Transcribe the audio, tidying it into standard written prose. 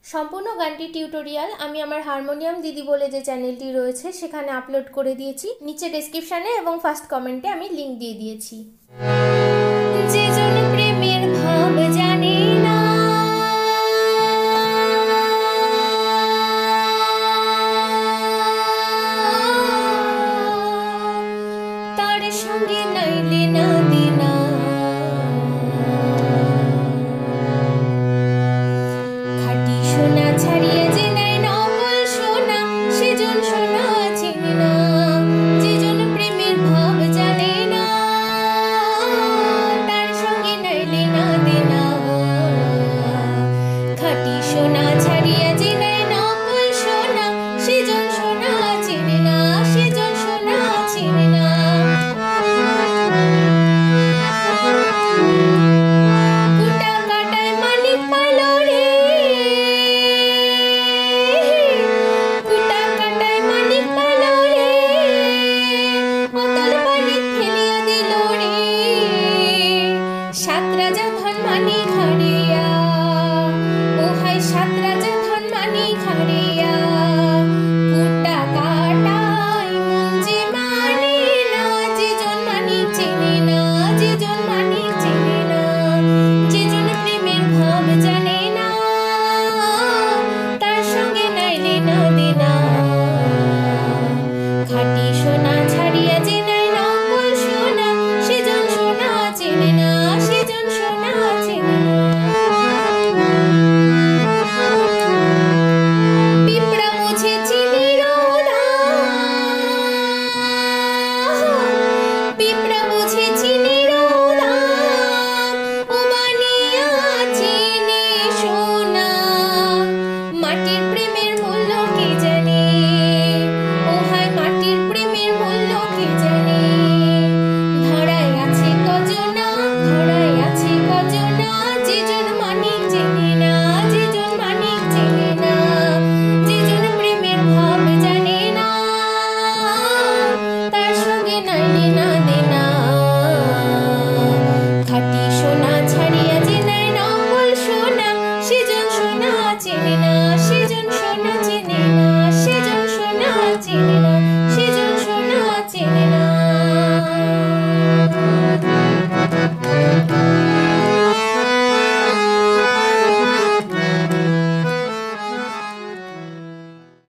সম্পূর্ণ গানটি টিউটোরিয়াল আমি আমার হারমোনিয়াম দিদি বলে যে চ্যানেলটি রয়েছে সেখানে আপলোড করে দিয়েছি। নিচে ডেসক্রিপশনে এবং ফার্স্ট কমেন্টে আমি লিংক দিয়ে দিয়েছি। যে জন প্রেমের ভাব জানে না, তার সঙ্গে নাইলে না দিনা, খাঁটি সোনা ছাড়ি